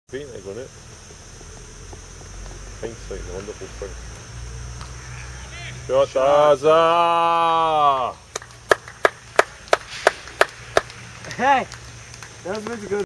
Paint egg on it. Hindsight, the wonderful thing. Shot Daza! Hey! That was meant to go.